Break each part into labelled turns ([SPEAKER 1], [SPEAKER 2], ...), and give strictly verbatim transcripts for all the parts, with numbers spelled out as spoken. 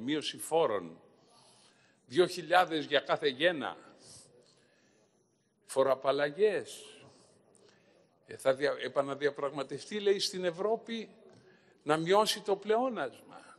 [SPEAKER 1] μείωση φόρων, δύο χιλιάδες για κάθε γένα, φοροαπαλλαγές. Ε, θα δια, επαναδιαπραγματευτεί, λέει, στην Ευρώπη να μειώσει το πλεόνασμα.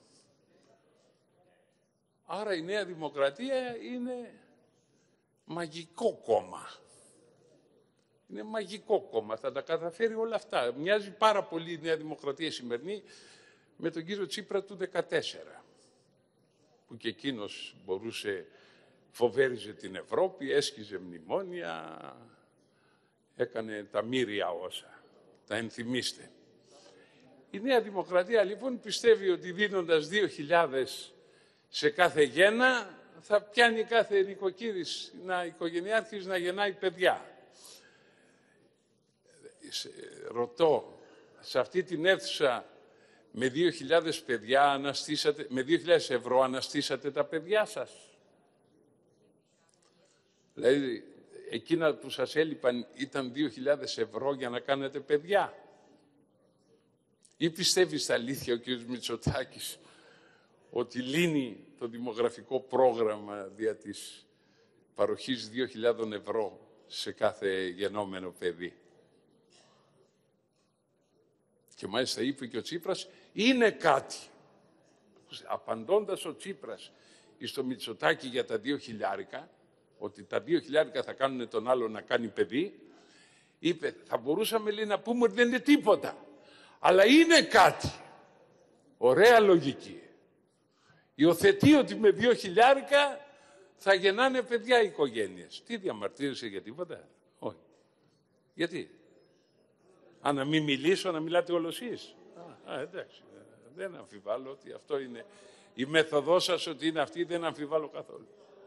[SPEAKER 1] Άρα η Νέα Δημοκρατία είναι μαγικό κόμμα. Είναι μαγικό κόμμα, θα τα καταφέρει όλα αυτά. Μοιάζει πάρα πολύ η Νέα Δημοκρατία σημερινή με τον κύριο Τσίπρα του δεκατέσσερα, που και εκείνος μπορούσε, φοβέριζε την Ευρώπη, έσκιζε μνημόνια, έκανε τα μοίρια όσα, τα ενθυμίστε. Η Νέα Δημοκρατία λοιπόν πιστεύει ότι δίνοντας δύο χιλιάδες σε κάθε γένα θα πιάνει κάθε νοικοκύρης, να, οικογενειάρχης να γεννάει παιδιά. Ρωτώ, σε αυτή την αίθουσα με δύο χιλιάδες παιδιά αναστήσατε, με δύο χιλιάδες ευρώ αναστήσατε τα παιδιά σας? Δηλαδή, εκείνα που σας έλειπαν ήταν δύο χιλιάδες ευρώ για να κάνετε παιδιά? Ή πιστεύει στα αλήθεια ο κ. Μητσοτάκης ότι λύνει το δημογραφικό πρόγραμμα δια της παροχής δύο χιλιάδες ευρώ σε κάθε γεννόμενο παιδί? Και μάλιστα είπε και ο Τσίπρας, είναι κάτι. Απαντώντας ο Τσίπρας στο Μητσοτάκη για τα δύο χιλιάρικα, ότι τα δύο χιλιάρικα θα κάνουν τον άλλο να κάνει παιδί, είπε, θα μπορούσαμε, λέει, να πούμε ότι δεν είναι τίποτα, αλλά είναι κάτι. Ωραία λογική. Υιοθετεί ότι με δύο χιλιάρικα θα γεννάνε παιδιά οι οικογένειες. Τι διαμαρτύρεσαι για τίποτα? Όχι. Γιατί? Α, να μην μιλήσω, να μιλάτε όλος εσείς. Α, εντάξει. Δεν αμφιβάλλω ότι αυτό είναι η μέθοδό σας, ότι είναι αυτή, δεν αμφιβάλλω καθόλου.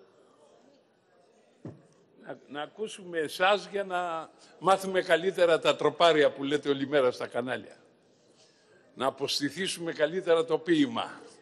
[SPEAKER 1] Να, να ακούσουμε εσάς για να μάθουμε καλύτερα τα τροπάρια που λέτε όλη μέρα στα κανάλια. Να αποστηθήσουμε καλύτερα το ποίημα.